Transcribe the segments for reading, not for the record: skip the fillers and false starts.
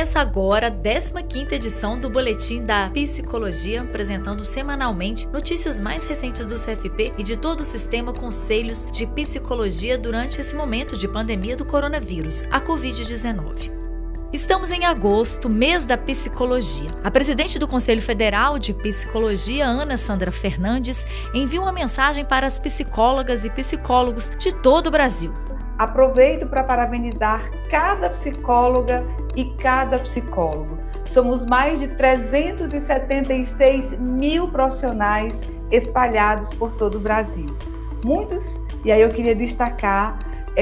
Começa agora a 15ª edição do Boletim da Psicologia, apresentando semanalmente notícias mais recentes do CFP e de todo o sistema Conselhos de Psicologia durante esse momento de pandemia do coronavírus, a Covid-19. Estamos em agosto, mês da psicologia. A presidente do Conselho Federal de Psicologia, Ana Sandra Fernandes, envia uma mensagem para as psicólogas e psicólogos de todo o Brasil. Aproveito para parabenizar cada psicóloga e cada psicólogo. Somos mais de 376 mil profissionais espalhados por todo o Brasil. Muitos, e aí eu queria destacar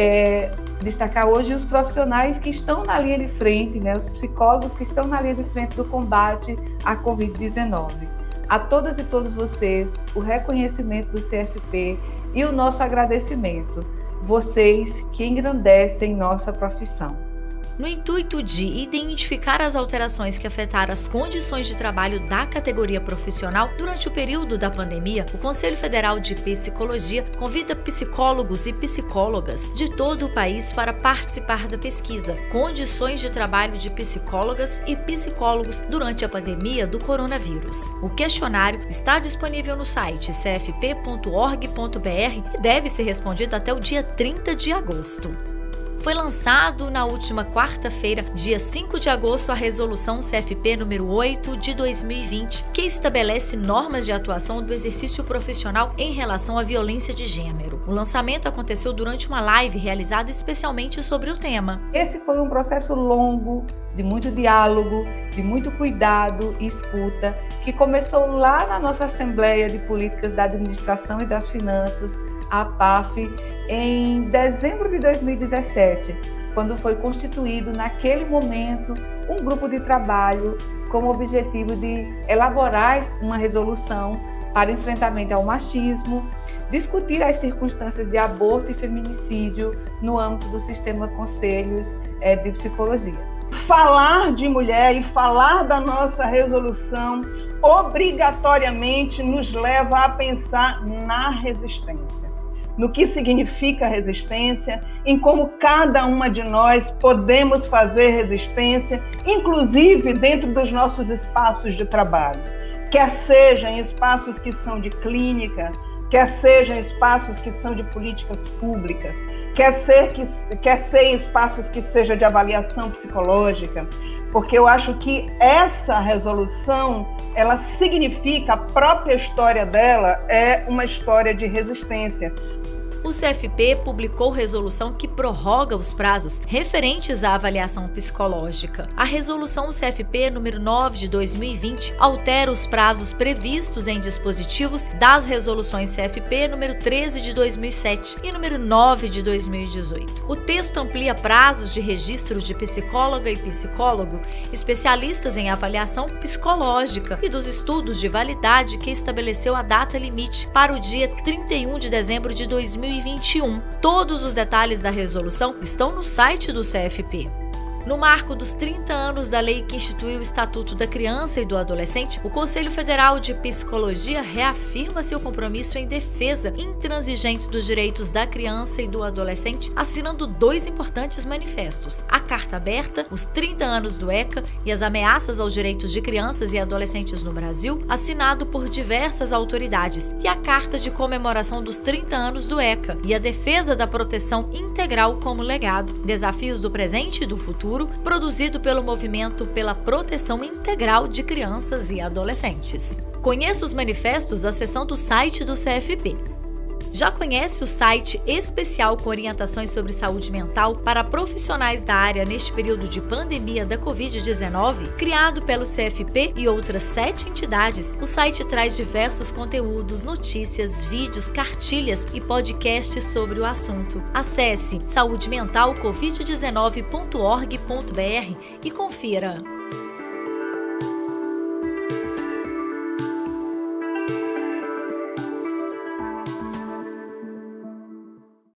hoje os profissionais que estão na linha de frente, os psicólogos que estão na linha de frente do combate à Covid-19. A todas e todos vocês, o reconhecimento do CFP e o nosso agradecimento. Vocês que engrandecem nossa profissão. No intuito de identificar as alterações que afetaram as condições de trabalho da categoria profissional durante o período da pandemia, o Conselho Federal de Psicologia convida psicólogos e psicólogas de todo o país para participar da pesquisa Condições de Trabalho de Psicólogas e Psicólogos durante a pandemia do coronavírus. O questionário está disponível no site cfp.org.br e deve ser respondido até o dia 30 de agosto. Foi lançado na última quarta-feira, dia 5 de agosto, a Resolução CFP número 8 de 2020, que estabelece normas de atuação do exercício profissional em relação à violência de gênero. O lançamento aconteceu durante uma live realizada especialmente sobre o tema. Esse foi um processo longo, de muito diálogo, de muito cuidado e escuta, que começou lá na nossa Assembleia de Políticas da Administração e das Finanças, a APAF, em dezembro de 2017, quando foi constituído, naquele momento, um grupo de trabalho com o objetivo de elaborar uma resolução para enfrentamento ao machismo, discutir as circunstâncias de aborto e feminicídio no âmbito do sistema Conselhos de Psicologia. Falar de mulher e falar da nossa resolução obrigatoriamente nos leva a pensar na resistência. No que significa resistência, em como cada uma de nós podemos fazer resistência, inclusive dentro dos nossos espaços de trabalho, quer seja em espaços que são de clínica, quer seja em espaços que são de políticas públicas, quer ser em espaços que seja de avaliação psicológica, porque eu acho que essa resolução, ela significa, a própria história dela é uma história de resistência. O CFP publicou resolução que prorroga os prazos referentes à avaliação psicológica. A resolução CFP número 9 de 2020 altera os prazos previstos em dispositivos das resoluções CFP número 13 de 2007 e número 9 de 2018. O texto amplia prazos de registro de psicóloga e psicólogo, especialistas em avaliação psicológica e dos estudos de validade que estabeleceu a data limite para o dia 31 de dezembro de 2021. Todos os detalhes da resolução estão no site do CFP. No marco dos 30 anos da lei que instituiu o Estatuto da Criança e do Adolescente, o Conselho Federal de Psicologia reafirma seu compromisso em defesa intransigente dos direitos da criança e do adolescente, assinando 2 importantes manifestos: a Carta Aberta, os 30 anos do ECA e as ameaças aos direitos de crianças e adolescentes no Brasil, assinado por diversas autoridades, e a Carta de Comemoração dos 30 anos do ECA e a defesa da proteção integral como legado, desafios do presente e do futuro, produzido pelo Movimento pela Proteção Integral de Crianças e Adolescentes. Conheça os manifestos acessando o site do CFP. Já conhece o site especial com orientações sobre saúde mental para profissionais da área neste período de pandemia da Covid-19? Criado pelo CFP e outras 7 entidades, o site traz diversos conteúdos, notícias, vídeos, cartilhas e podcasts sobre o assunto. Acesse saudementalcovid19.org.br e confira.